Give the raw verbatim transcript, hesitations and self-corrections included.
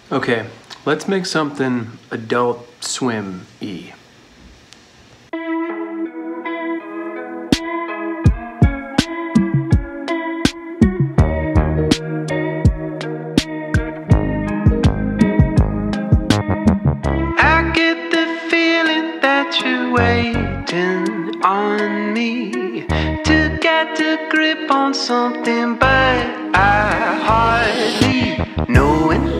Okay, let's make something Adult Swim-y. I get the feeling that you're waiting on me to get a grip on something, but I hardly know it.